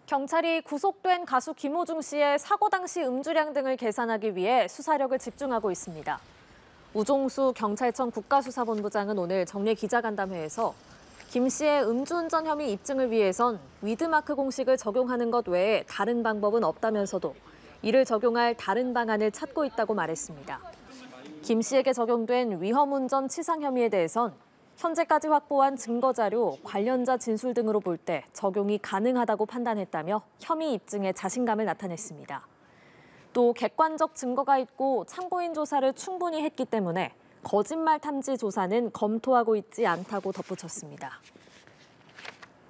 경찰이 구속된 가수 김호중 씨의 사고 당시 음주량 등을 계산하기 위해 수사력을 집중하고 있습니다. 우종수 경찰청 국가수사본부장은 오늘 정례 기자간담회에서 김 씨의 음주운전 혐의 입증을 위해선 위드마크 공식을 적용하는 것 외에 다른 방법은 없다면서도 이를 적용할 다른 방안을 찾고 있다고 말했습니다. 김 씨에게 적용된 위험운전 치상 혐의에 대해선 현재까지 확보한 증거 자료, 관련자 진술 등으로 볼 때 적용이 가능하다고 판단했다며 혐의 입증에 자신감을 나타냈습니다. 또 객관적 증거가 있고 참고인 조사를 충분히 했기 때문에 거짓말 탐지 조사는 검토하고 있지 않다고 덧붙였습니다.